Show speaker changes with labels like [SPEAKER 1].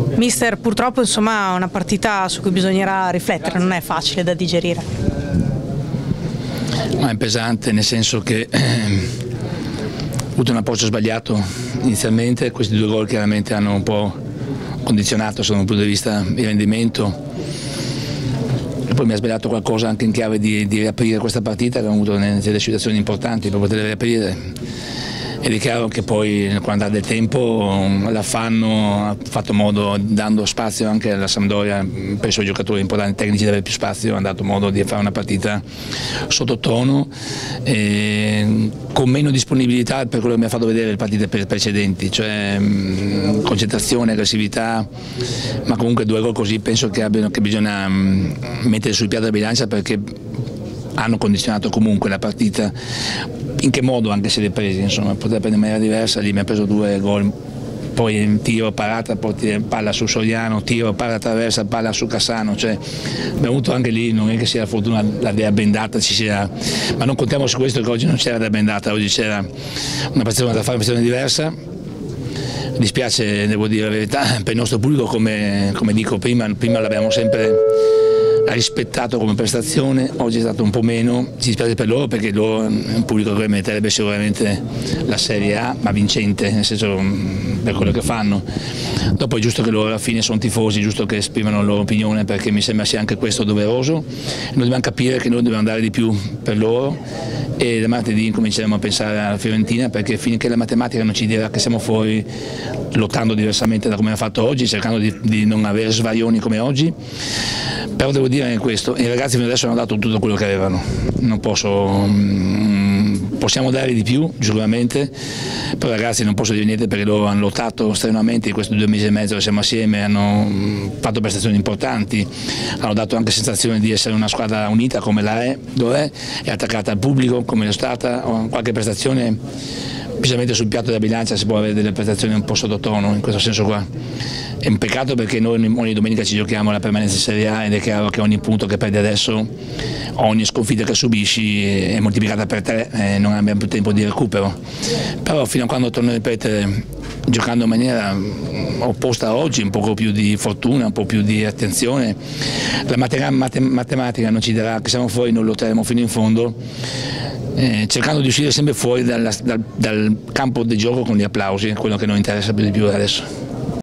[SPEAKER 1] Mister, purtroppo insomma è una partita su cui bisognerà riflettere, non è facile da digerire.
[SPEAKER 2] Ma è pesante, nel senso che ho avuto un approccio sbagliato inizialmente, questi due gol chiaramente hanno un po' condizionato da un punto di vista di rendimento, e poi mi ha sbagliato qualcosa anche in chiave di riaprire questa partita, che abbiamo avuto delle situazioni importanti per poterla riaprire. Ed è chiaro che poi con l'andare del tempo l'affanno ha fatto modo, dando spazio anche alla Sampdoria per i suoi giocatori importanti tecnici di avere più spazio, ha dato modo di fare una partita sottotono, con meno disponibilità per quello che mi ha fatto vedere le partite precedenti, cioè concentrazione, aggressività, ma comunque due gol così penso che bisogna mettere sul piatto della bilancia, perché hanno condizionato comunque la partita. In che modo anche se li ha presi, insomma, poteva prendere in maniera diversa, lì mi ha preso due gol, poi tiro, parata, poi palla su Soriano, tiro, palla traversa, palla su Cassano, cioè abbiamo avuto anche lì, non è che sia la fortuna della bendata, ma non contiamo su questo, che oggi non c'era della bendata, oggi c'era una prestazione da fare, una prestazione diversa. Mi dispiace, devo dire la verità, per il nostro pubblico, come dico prima l'abbiamo sempre rispettato come prestazione, oggi è stato un po' meno, ci dispiace per loro, perché loro è un pubblico che meriterebbe sicuramente la Serie A, ma vincente, nel senso, per quello che fanno. Dopo è giusto che loro alla fine sono tifosi, è giusto che esprimano la loro opinione, perché mi sembra sia anche questo doveroso. Noi dobbiamo capire che noi dobbiamo dare di più per loro, e da martedì cominceremo a pensare alla Fiorentina, perché finché la matematica non ci dirà che siamo fuori, lottando diversamente da come ha fatto oggi, cercando di non avere svarioni come oggi. Però devo dire anche questo, i ragazzi fino adesso hanno dato tutto quello che avevano, possiamo dare di più sicuramente, però i ragazzi non posso dire niente, perché loro hanno lottato strenuamente in questi 2 mesi e mezzo che siamo assieme, hanno fatto prestazioni importanti, hanno dato anche sensazione di essere una squadra unita come lo è attaccata al pubblico come è stata. Qualche prestazione, specialmente sul piatto della bilancia, si può avere delle prestazioni un po' sottotono in questo senso qua. È un peccato, perché noi ogni domenica ci giochiamo la permanenza in Serie A, ed è chiaro che ogni punto che perdi adesso, ogni sconfitta che subisci è moltiplicata per 3 e non abbiamo più tempo di recupero. Però fino a quando torno a ripetere, giocando in maniera opposta a oggi, un po' più di fortuna, un po' più di attenzione, la matematica non ci dirà che siamo fuori, noi lotteremo fino in fondo, cercando di uscire sempre fuori dal campo di gioco con gli applausi, quello che non interessa più di più adesso.